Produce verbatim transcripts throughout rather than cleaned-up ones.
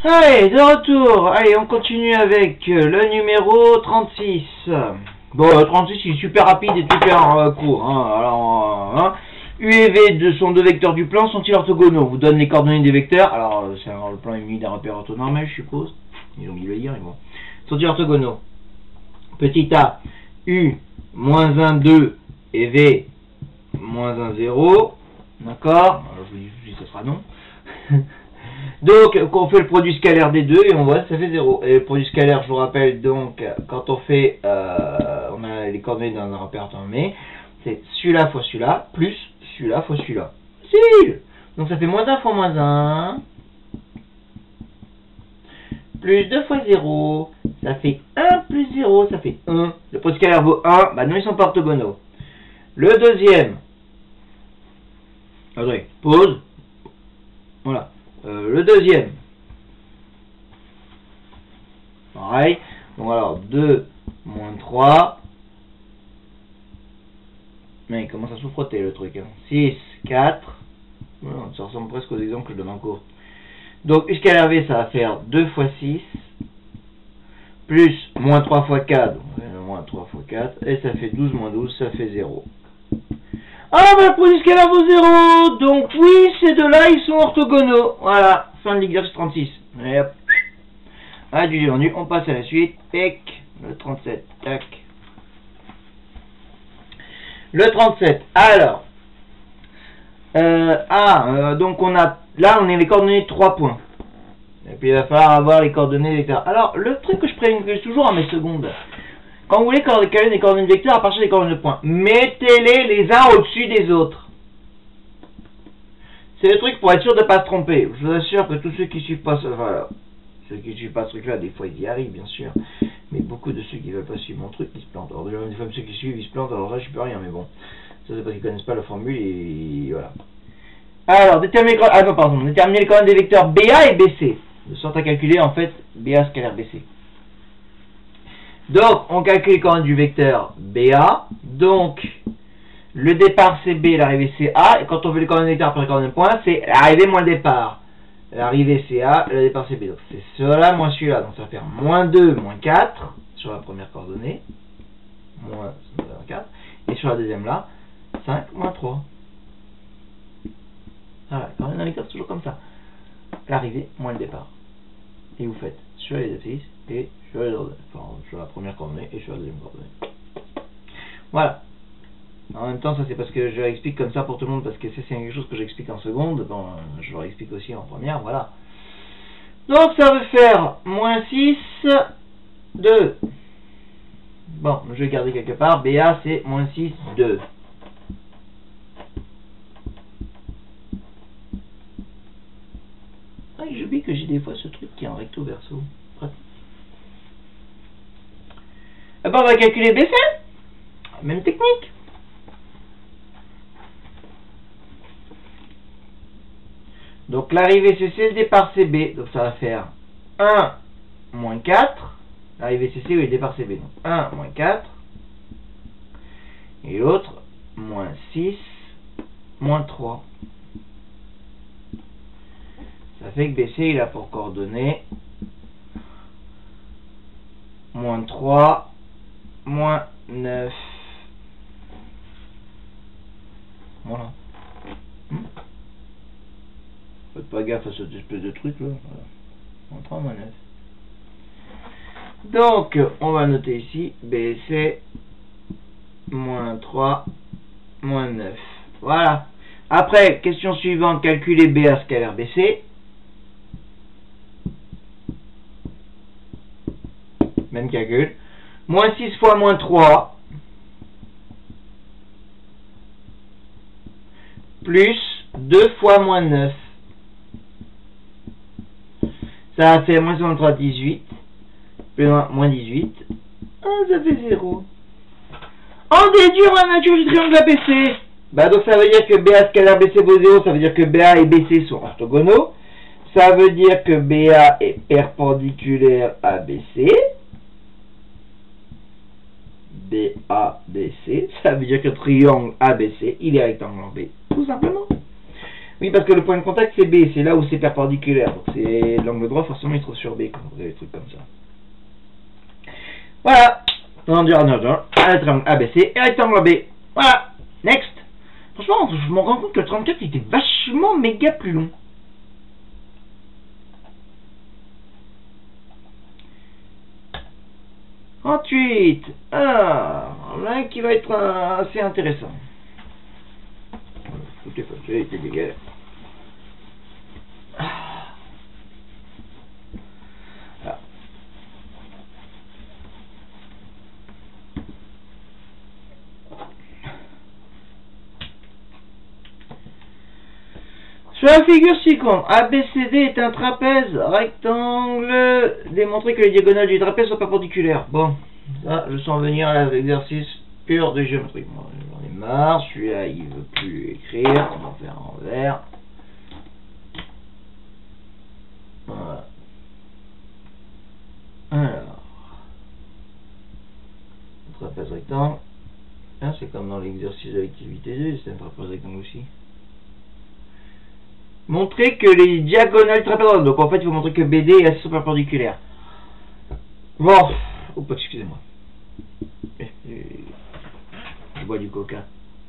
Allez, de retour. Allez, on continue avec le numéro trente-six. Bon, le trente-six, il est super rapide et super euh, court. Hein. Alors, euh, hein. U et V de sont deux vecteurs du plan, sont-ils orthogonaux? Vous donne les coordonnées des vecteurs. Alors, c'est le plan est muni d'un repère orthonormal, je suppose. Ils ont mis le lire, ils vont. Sont-ils orthogonaux? Petit a, U, moins un, deux, et V, moins un, zéro. D'accord? Alors, je vous dis, je vous dis, ça sera non. Donc, on fait le produit scalaire des deux et on voit ça fait zéro. Et le produit scalaire, je vous rappelle, donc, quand on fait, euh, on a les coordonnées dans un repère orthonormé, c'est celui-là fois celui-là, plus celui-là fois celui-là. Si! Donc ça fait moins un fois moins un, plus deux fois zéro, ça fait un plus zéro, ça fait un. Le produit scalaire vaut un, bah non, ils sont pas orthogonaux. Le deuxième, attendez, pause, voilà. Euh, le deuxième, pareil, donc alors deux moins trois, mais il commence à sous-frotter le truc, hein. six, quatre, voilà, ça ressemble presque aux exemples que je donne en cours. Donc U scalaire V, ça va faire deux fois six, plus moins trois fois quatre, donc moins trois fois quatre, et ça fait douze moins douze, ça fait zéro. Ah bah le produit scalaire vaut zéro, donc oui, ces deux-là, ils sont orthogonaux. Voilà, fin de l'exercice trente-six. Et hop, ah, du vendu, on passe à la suite. Tac, le trente-sept, tac. Le trente-sept, alors, euh, ah, euh, donc on a, là on est les coordonnées de trois points. Et puis il va falloir avoir les coordonnées vecteurs. Alors, le truc que je préviens toujours à mes secondes, quand vous voulez caler des coordonnées vecteurs à partir des coordonnées de points, mettez-les les uns au-dessus des autres. C'est le truc pour être sûr de ne pas se tromper. Je vous assure que tous ceux qui suivent pas ce, voilà, ceux qui suivent pas ce truc-là, des fois ils y arrivent bien sûr, mais beaucoup de ceux qui veulent pas suivre mon truc, ils se plantent. Alors déjà des fois ceux qui suivent ils se plantent, alors là je peux rien, mais bon, ça c'est parce qu'ils connaissent pas la formule et voilà. Alors déterminer, ah non pardon, déterminer les coordonnées des vecteurs B A et B C, de sorte à calculer en fait B A scalaire B C. Donc, on calcule les coordonnées du vecteur B A. Donc, le départ c'est B, l'arrivée c'est A. Et quand on veut les coordonnées vecteurs après les coordonnées de point, c'est l'arrivée moins le départ. L'arrivée c'est A, le départ c'est B. Donc, c'est cela moins celui-là. Donc, ça va faire moins deux, moins quatre sur la première coordonnée. Moins quatre. Et sur la deuxième là, cinq, moins trois. Voilà, les coordonnées vecteurs, c'est toujours comme ça. L'arrivée moins le départ. Et vous faites sur les exercices et sur, les ordonnées, enfin, sur la première coordonnée et sur la deuxième coordonnée. Voilà. En même temps, ça c'est parce que je l'explique comme ça pour tout le monde, parce que c'est quelque chose que j'explique en seconde, bon, je leur explique aussi en première, voilà. Donc ça veut faire moins six, deux. Bon, je vais garder quelque part, B A c'est moins six, deux. Ah, j'oublie que j'ai des fois ce truc qui est en recto verso. Pratique. Ah ben, on va calculer B C. Même technique. Donc l'arrivée C C, le départ C B. Donc ça va faire un moins quatre. L'arrivée C C, oui, le départ C B. Donc un moins quatre. Et l'autre, moins six, moins trois. Ça fait que B C, il a pour coordonnées moins trois, moins neuf. Voilà. Hmm. Faites pas gaffe à cette espèce de truc là. Voilà. Moins trois, moins neuf. Donc, on va noter ici B C, moins trois, moins neuf. Voilà. Après, question suivante, calculer B A scalaire B C. Même calcul. Moins six fois moins trois. Plus deux fois moins neuf. Ça va faire moins soixante-trois, dix-huit. Plus loin, moins dix-huit. Ah, ça fait zéro. En déduire la nature du triangle A B C. Bah donc ça veut dire que B A scalaire B C vaut zéro. Ça veut dire que B A et B C sont orthogonaux. Ça veut dire que B A est perpendiculaire à B C. B A B C, ça veut dire que le triangle A B C, il est rectangle en B, tout simplement. Oui, parce que le point de contact c'est B, c'est là où c'est perpendiculaire. Donc c'est l'angle droit, forcément il se trouve sur B quand vous avez des trucs comme ça. Voilà. On dirait un rectangle A B C et rectangle A B. Voilà. Next. Franchement, je me rends compte que le trente-quatre il était vachement méga plus long. trente-huit. Ah, là qui va être euh, assez intéressant. Tout est fâché, il était dégueulasse. Voilà. Sur la figure ci-contre, A B C D est un trapèze rectangle. Démontrer que les diagonales du trapèze sont perpendiculaires. Bon, ça, je sens venir à l'exercice pur de géométrie. Bon, j'en ai marre, celui-là il veut plus écrire, on va en faire en vert. Voilà. Alors, trapèze rectangle. Hein, c'est comme dans l'exercice de l'activité deux, c'est un trapèze rectangle aussi. Montrer que les diagonales du trapèze, donc en fait il faut montrer que B D et A C sont perpendiculaires. Bon, oups, excusez-moi. Je bois du coca.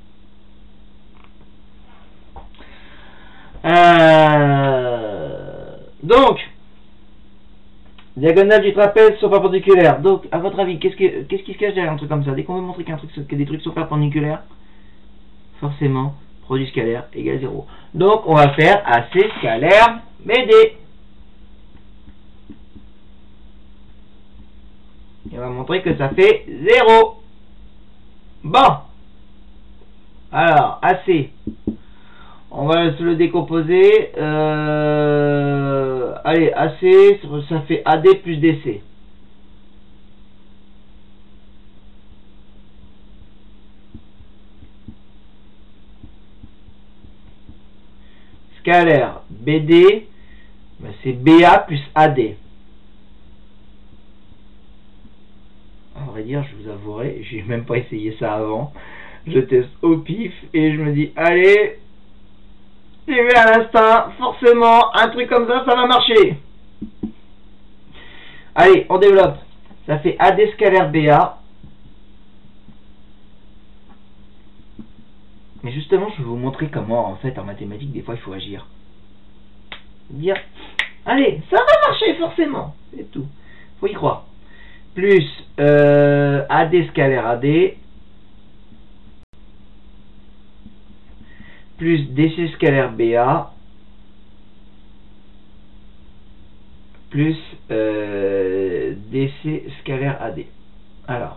Euh... Donc, diagonales du trapèze sont perpendiculaires. Donc, à votre avis, qu'est-ce que, qu'est-ce qui se cache derrière un truc comme ça? Dès qu'on veut montrer qu'un truc, que des trucs sont perpendiculaires, forcément, produit scalaire égale zéro. Donc, on va faire A C scalaire B D. Et on va montrer que ça fait zéro. Bon. Alors, A C. On va se le décomposer. Euh, allez, A C, ça fait A D plus D C. Scalaire B D, ben c'est B A plus A D. À vrai dire, je vous avouerai, j'ai même pas essayé ça avant. Je teste au pif et je me dis, allez, j'ai vu à l'instinct, forcément, un truc comme ça, ça va marcher. Allez, on développe. Ça fait A D scalaire B A. Mais justement, je vais vous montrer comment, en fait, en mathématiques, des fois, il faut agir. Dire, allez, ça va marcher, forcément. C'est tout. Faut y croire. Plus euh, A D scalaire A D. Plus D C scalaire B A. Plus euh, D C scalaire A D. Alors.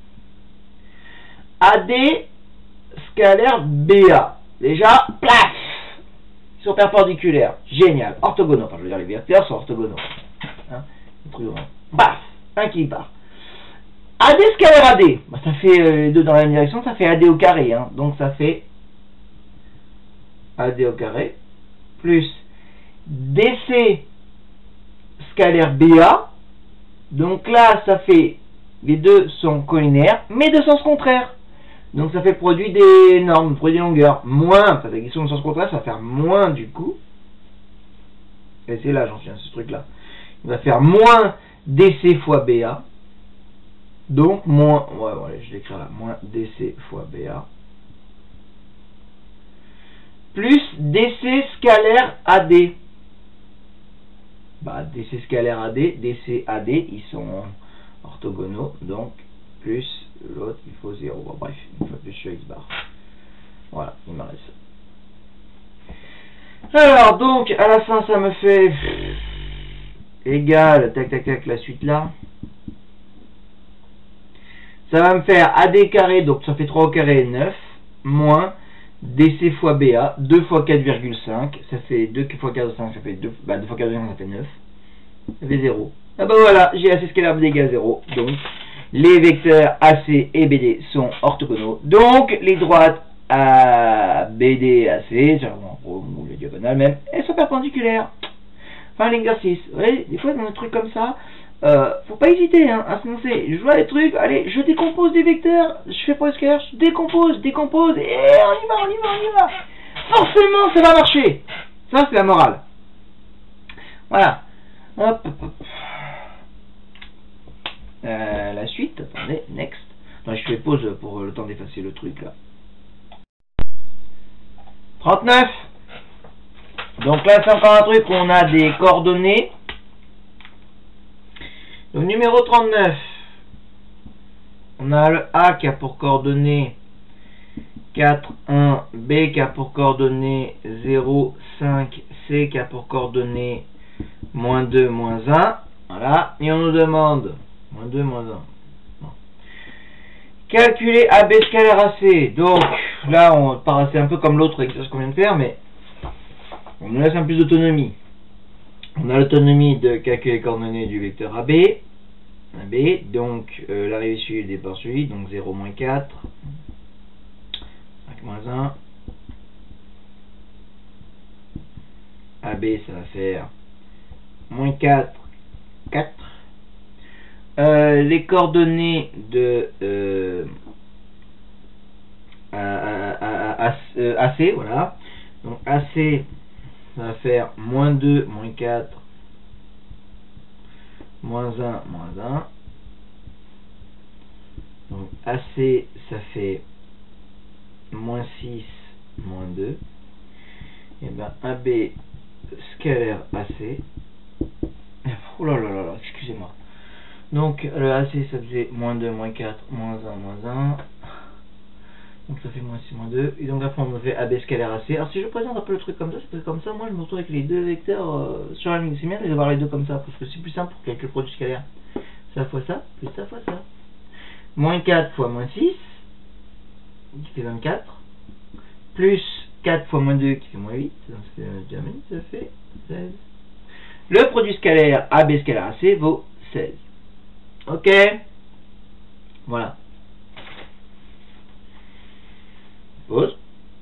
A D scalaire B A. Déjà, plaf! Ils sont perpendiculaires. Génial. Orthogonaux. Enfin, je veux dire, les vecteurs sont orthogonaux. Hein? Baf! Un qui part. A D scalaire A D. Bah, ça fait euh, les deux dans la même direction. Ça fait A D au carré. Hein? Donc, ça fait A D au carré. Plus D C scalaire B A. Donc là, ça fait... Les deux sont collinaires, mais de sens contraire. Donc ça fait produit des normes, produit des longueurs. Moins, parce qu'ils sont de sens contraire, ça va faire moins du coup. Et c'est là, j'en suis à ce truc-là. Il va faire moins D C fois B A. Donc moins, ouais, ouais, je l'écris là, moins D C fois B A. Plus D C scalaire A D. Bah, D C scalaire A D, D C A D, ils sont orthogonaux, donc plus l'autre, il faut zéro. Bon, bref, une fois que je suis X bar. Voilà, il me reste ça. Alors, donc, à la fin, ça me fait égal, tac, tac, tac, la suite là. Ça va me faire A D carré, donc ça fait trois au carré, neuf, moins D C fois B A, deux fois quatre virgule cinq, ça fait deux fois quatre virgule cinq, ça fait deux, bah, deux fois quatre virgule cinq, ça fait neuf. Ça fait zéro. Ah bah voilà, j'ai A C scalaire B D égale zéro. Donc, les vecteurs A C et B D sont orthogonaux. Donc, les droites A, B D et A C, ou les diagonales même, elles sont perpendiculaires. Enfin, l'exercice. Vous voyez, des fois, dans un truc comme ça, euh, faut pas hésiter hein, à se lancer. Je vois les trucs, allez, je décompose des vecteurs, je fais pour scalaire, je décompose, décompose, et on y va, on y va, on y va. forcément ça va marcher. Ça c'est la morale. Voilà. Hop, hop, hop. Euh, la suite, attendez, next. Non, je fais pause pour le temps d'effacer le truc là. trente-neuf. Donc là c'est encore un truc où on a des coordonnées. Donc numéro trente-neuf. On a le A qui a pour coordonnées quatre, un, B qui a pour coordonnées zéro, cinq, C qui a pour coordonnées moins deux, moins un. Voilà. Et on nous demande moins deux, moins un. Bon. Calculer A B scalaire A C. Donc là, on part, c'est un peu comme l'autre exercice qu'on vient de faire, mais on nous laisse un peu plus d'autonomie. On a l'autonomie de calculer les coordonnées du vecteur A B. A B, donc euh, l'arrivée suivie, le départ suivi, donc zéro, moins quatre. cinq, moins un. A B, ça va faire moins quatre, quatre. Euh, les coordonnées de euh, A C, voilà. Donc A C, ça va faire moins deux, moins quatre, moins un, moins un. Donc A C, ça fait moins six, moins deux. Et bien A B scalaire A C. Oh là là là là, excusez-moi. Donc le A C, ça faisait moins deux, moins quatre, moins un, moins un. Donc ça fait moins six, moins deux. Et donc après on me fait A B scalaire A C. Alors si je présente un peu le truc comme ça, c'est comme ça, moi je me retrouve avec les deux vecteurs euh, sur la ligne. C'est bien d'avoir les deux comme ça, parce que c'est plus simple pour calculer le produit scalaire. Ça fois ça, plus ça fois ça. Moins quatre fois moins six, qui fait vingt-quatre. Plus quatre fois moins deux, qui fait moins huit. Donc ça fait seize. Le produit scalaire A B scalaire A C vaut seize. Ok. Voilà. Pause.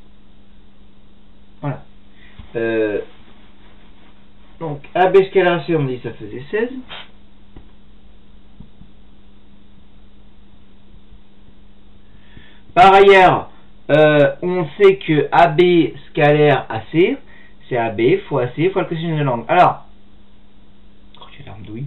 Voilà. Euh, donc, A B scalaire A C, on dit ça faisait seize. Par ailleurs, euh, on sait que A B scalaire A C, c'est A B fois A C fois le cosinus de l'angle. Alors, oh, j'ai l'arme douille.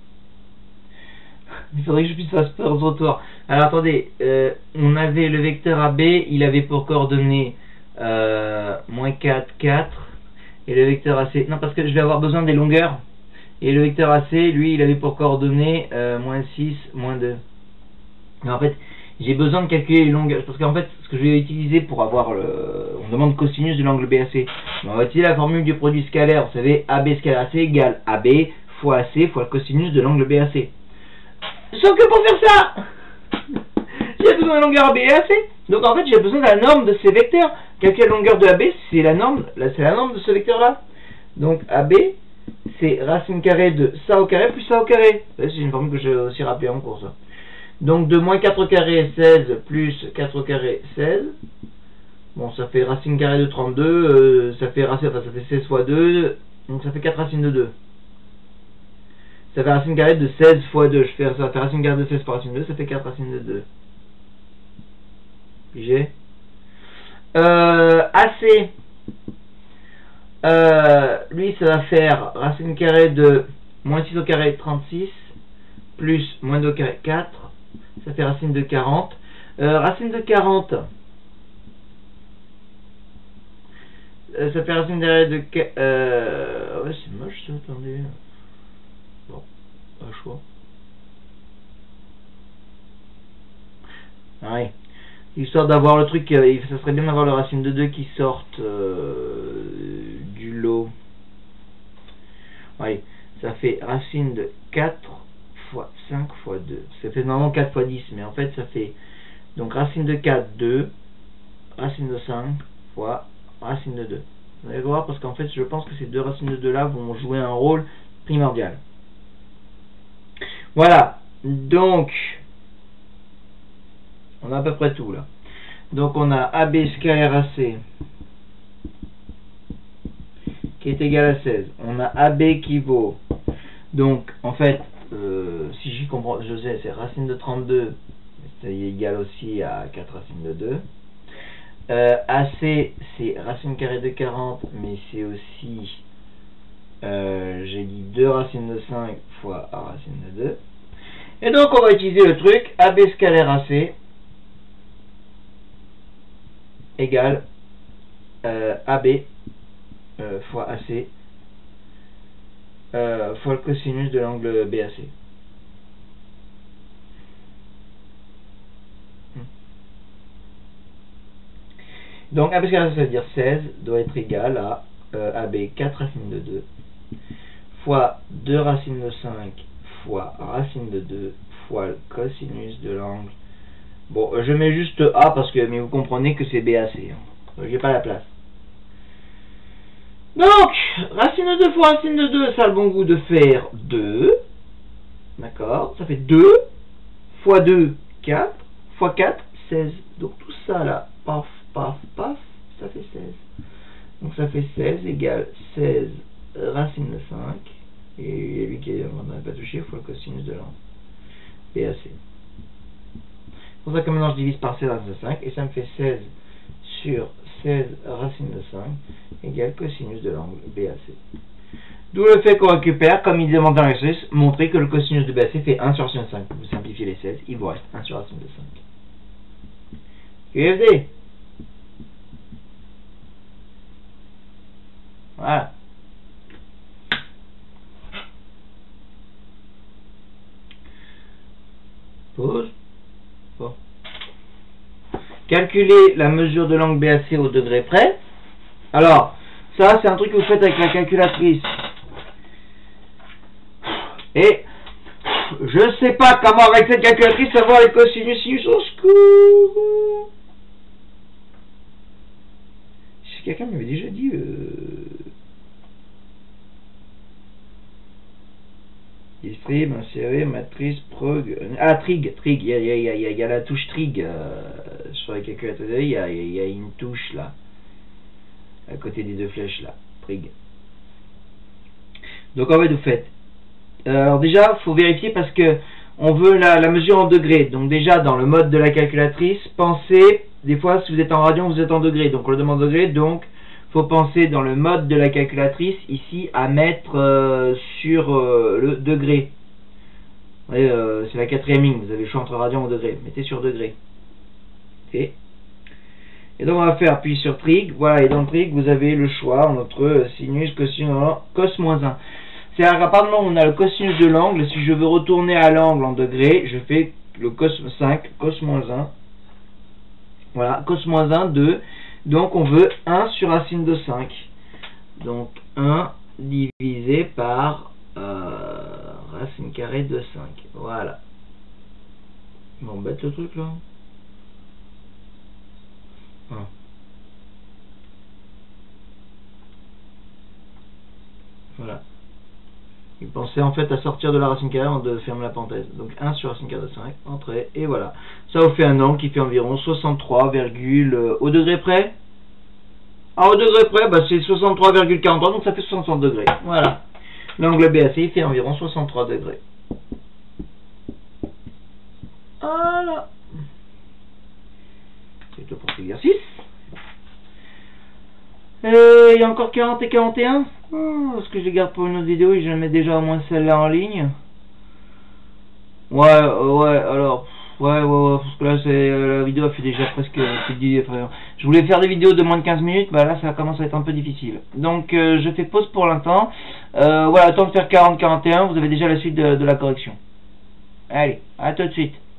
Il faudrait que je puisse faire ce retour. Alors attendez, euh, on avait le vecteur A B, il avait pour coordonnées euh, moins quatre, quatre. Et le vecteur A C, non parce que je vais avoir besoin des longueurs. Et le vecteur A C, lui, il avait pour coordonnées euh, moins six, moins deux. Mais en fait, j'ai besoin de calculer les longueurs. Parce qu'en fait, ce que je vais utiliser pour avoir le... On demande cosinus de l'angle B A C. On va utiliser la formule du produit scalaire. Vous savez, A B scalaire A C égale A B fois A C fois le cosinus de l'angle B A C. Sauf que pour faire ça, j'ai besoin de la longueur A B et A C. Donc en fait, j'ai besoin de la norme de ces vecteurs. Calculer la longueur de A B, c'est la norme, c'est la norme de ce vecteur-là. Donc A B, c'est racine carrée de ça au carré plus ça au carré. C'est une formule que j'ai aussi rappelée en cours, ça. Donc de moins quatre au carré, seize, plus quatre au carré, seize. Bon, ça fait racine carrée de trente-deux, euh, ça fait racine, enfin ça fait seize fois deux, donc ça fait quatre racines de deux. Ça fait racine carrée de seize fois deux. Je fais ça, ça fait racine carrée de seize fois racine de deux, ça fait quatre racines de deux. Pigé. Euh, A C. Euh, lui, ça va faire racine carrée de moins six au carré, trente-six, plus moins deux au carré, quatre. Ça fait racine de quarante. Euh, racine de quarante. Euh, ça fait racine carrée de... Euh, ouais, c'est moche ça, attendez. Bon, pas le choix. Ah ouais. Histoire d'avoir le truc, euh, ça serait bien d'avoir le racine de deux qui sorte euh, du lot. Ouais, ça fait racine de quatre fois cinq fois deux. Ça fait normalement quatre fois dix, mais en fait ça fait donc racine de quatre, deux, racine de cinq fois racine de deux. Vous allez voir parce qu'en fait je pense que ces deux racines de deux là vont jouer un rôle primordial. Voilà, donc on a à peu près tout là. Donc on a A B scalaire A C qui est égal à seize. On a A B qui vaut, donc en fait, euh, si j'y comprends, je sais, c'est racine de trente-deux, c'est égal aussi à quatre racines de deux. Euh, A C, c'est racine carrée de quarante, mais c'est aussi, euh, j'ai dit deux racines de cinq fois A racine de deux. Et donc, on va utiliser le truc A B scalaire A C égale euh, A B euh, fois A C euh, fois le cosinus de l'angle B A C. Donc A B scalaire A C, ça veut dire seize, doit être égal à euh, A B quatre racines de deux fois deux racines de cinq fois racine de deux fois le cosinus de l'angle. Bon, je mets juste A parce que, mais vous comprenez que c'est B A C. Hein. J'ai pas la place. Donc, racine de deux fois racine de deux, ça a le bon goût de faire deux. D'accord? Ça fait deux fois deux, quatre, fois quatre, seize. Donc tout ça là, paf, paf, paf, ça fait seize. Donc ça fait seize égale seize racine de cinq. Et lui qui n'a pas touché, il faut le cosinus de l'angle B A C. C'est pour ça que maintenant je divise par seize racine de cinq et ça me fait seize sur seize racine de cinq égale cosinus de l'angle B A C. D'où le fait qu'on récupère, comme il demande dans l'exercice, montrer que le cosinus de B A C fait un sur racine de cinq. Vous simplifiez les seize, il vous reste un sur racine de cinq. Q F D. Voilà. Pause. Bon. Calculer la mesure de l'angle B A C au degré près. Alors, ça c'est un truc que vous faites avec la calculatrice. Et je ne sais pas comment avec cette calculatrice savoir les cosinus sinus au secours. Si quelqu'un m'avait déjà dit euh... distrib, insérer, matrice, prog. Ah, trig, trig, il y a, y, a, y, a, y a la touche trig euh, sur la calculatrice, il y a, y a une touche là, à côté des deux flèches là, trig. Donc en fait vous faites. Alors déjà, il faut vérifier parce que on veut la, la mesure en degrés. Donc déjà dans le mode de la calculatrice, pensez, des fois si vous êtes en radian, vous êtes en degrés. Donc on le demande en degrés, donc faut penser dans le mode de la calculatrice ici à mettre euh, sur euh, le degré. Euh, c'est la quatrième ligne, vous avez le choix entre radian ou degré. Mettez sur degré. Ok. Et donc on va faire puis sur trig. Voilà, et dans le trig vous avez le choix entre sinus, cosinus, cos moins un. C'est à partir du moment où on a le cosinus de l'angle, si je veux retourner à l'angle en degré, je fais le cos cinq, cos moins un. Voilà, cos moins un, deux. Donc on veut un sur racine de cinq. Donc un divisé par euh, racine carrée de cinq. Voilà. Il m'embête le truc là. un. Voilà. Il pensait en fait à sortir de la racine carrée avant de fermer la parenthèse. Donc un sur racine carrée de cinq, entrée, et voilà. Ça vous fait un angle qui fait environ soixante-trois, euh, au degré près. Ah, au degré près, bah, c'est soixante-trois virgule quarante-trois, donc ça fait soixante degrés. Voilà. L'angle B A C il fait environ soixante-trois degrés. Voilà. C'est tout pour cet exercice. Euh, il y a encore quarante et quarante et un. Oh, est-ce que je les garde pour une autre vidéo et je mets déjà au moins celle-là en ligne? Ouais, euh, ouais, alors, ouais, ouais, ouais, parce que là, c'est, euh, la vidéo a fait déjà presque plus de dix. Enfin, je voulais faire des vidéos de moins de quinze minutes, bah là, ça commence à être un peu difficile. Donc, euh, je fais pause pour l'instant. Euh, voilà, temps de faire quarante quarante et un, vous avez déjà la suite de, de la correction. Allez, à tout de suite.